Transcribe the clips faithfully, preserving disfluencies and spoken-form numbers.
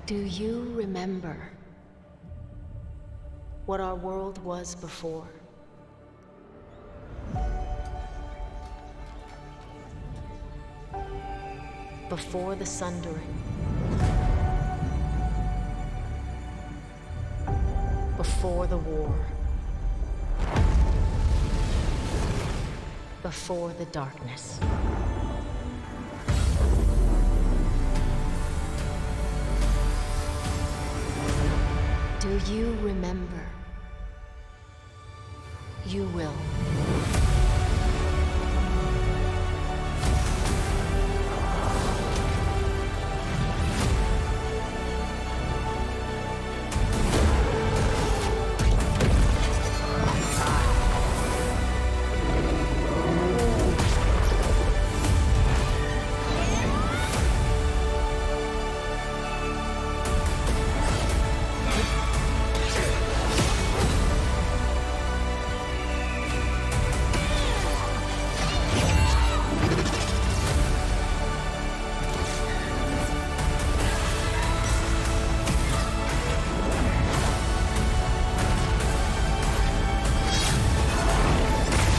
Do you remember what our world was before? Before the Sundering. Before the war. Before the darkness. Do you remember? You will.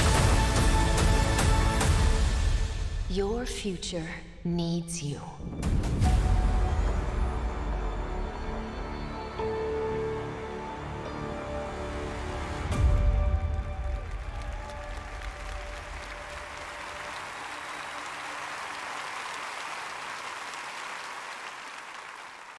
Your future needs you.